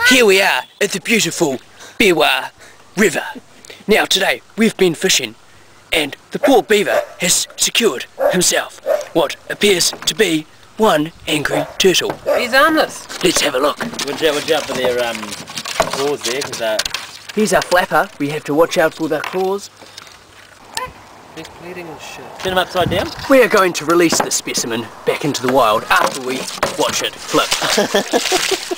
Here we are at the beautiful Beerwah River. Now today we've been fishing and the poor beaver has secured himself what appears to be one angry turtle. He's harmless. Let's have a look. Watch out for their claws there, because Here's our flapper. We have to watch out for their claws. He's bleeding and shit. turn them upside down. We are going to release this specimen back into the wild after we watch it flip.